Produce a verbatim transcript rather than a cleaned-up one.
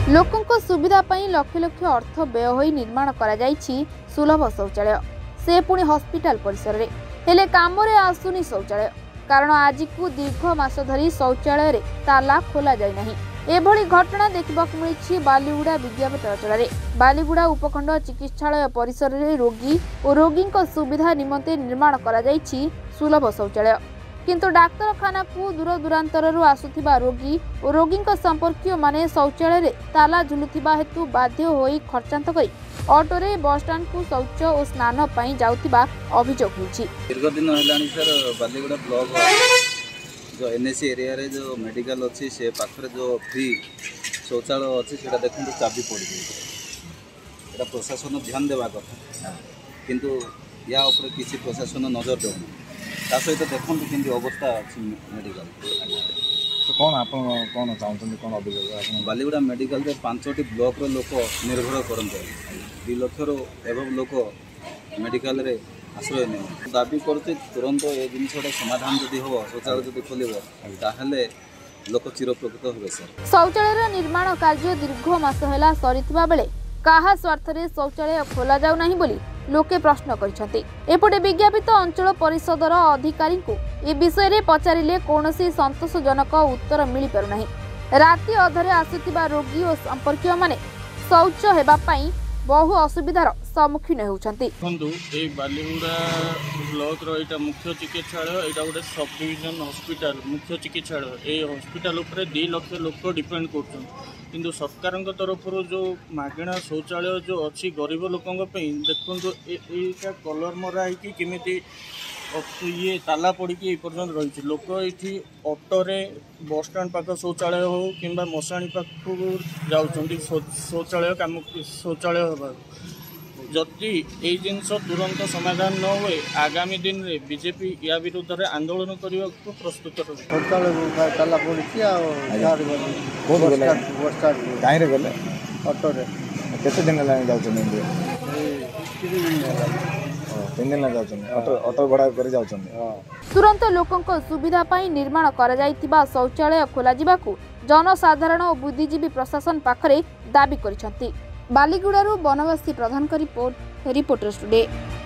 लोकों सुविधा पई लक्ष लक्ष अर्थ व्यय होई निर्माण करा जाइछि सुलभ शौचालय से पुणी हॉस्पिटल परिसर रे हेले काम रे आसुनी शौचालय कारण आज को दीर्घ मास धरी शौचालय रे ताला खोला जाय नहीं। एभली घटना देखिबाकु मिलिछि बालीगुड़ा विज्ञापन अञ्चल बालीगुड़ा उपखंड चिकित्सालय परिसर रे रोगी और रोगी सुविधा निमंते निर्माण करा जाइछि सुलभ शौचालय किंतु डाक्तरखाना को दूर दूरांतर आसुथिबा रोगी और रोगी संपर्कीय माने शौचालय रे ताला झुलुथिबा हेतु बाध्य होई खर्चांत करी ऑटोरे बस स्टैंड को शौच और स्नान पई जाउथिबा अभियोग होइछि। दीर्घ दिन हेलानी सर बालीगुड़ा ब्लॉक जो एनएसी एरिया रे जो मेडिकल अच्छी से पाखरे जो फ्री शौचालय अच्छी से देखते चाबी पड़ गई प्रशासन ध्यान देवा कथा किंतु या ऊपर किसी प्रशासन नजर देउनी ता सहित देखते कि अवस्था अच्छी मेडिकल तो कौन आप कौन चाहते कौन अभियोग बालीगुड़ा मेडिकल रे पांचटी ब्लॉक रो लोक निर्भर करते दुई लक्ष एवं लोक मेडिकल रे आश्रय नहीं दाबी करते तुरंत ये जिनटा समाधान जदि हम शौचालय जब खोल लोक चिरप्रकृत हे सर। शौचालय निर्माण कार्य दीर्घ मास है सरीथिबा बेले काहा स्वार्थ रे शौचालय खोला जाउ नहीं बोली लोके प्रश्न करिसथि। एपटे विज्ञापित अंचल परिषदर अधिकारी को ए विषय रे पचारिले कौनसी संतोषजनक उत्तर मिली पारु नाही। राति अधरे आसुथिबा रोगी और संपर्कीय माने शौच हेबा पई बहु असुविधार सम्मुखीन होउछन्ति। देखंतु ए बालीगुड़ा ब्लॉक रो एटा मुख्य चिकित्सालय एटा गोटे सब डिविजन हॉस्पिटल मुख्य चिकित्सालय ए हॉस्पिटल ऊपर दो लाख लोक डिपेंड करछन किंतु सरकार तरफ जो मागणा शौचालय जो अच्छी गरीब लोकों देखो एटा कलर मरा है किमिति ये ताला पड़ी पर्यटन रही लोक ये ऑटोरे बस स्टैंड पाख शौचालय हो कि मशाणी पाख जाऊँच शौचालय काम शौचालय होगा जदि ये जिनस तुरंत समाधान न हुए आगामी दिन में बीजेपी या विरुद्ध में आंदोलन करने को प्रस्तुत तुरंत लोकों सुविधा पाई निर्माण करा जाइतिबा शौचालय खोला जिबाकू जनसाधारण और बुद्धिजीवी प्रशासन पाखरे दाबी करिसंती। बालीगुड़ारू बनवासी प्रधान का रिपोर्ट रिपोर्टर्स टुडे।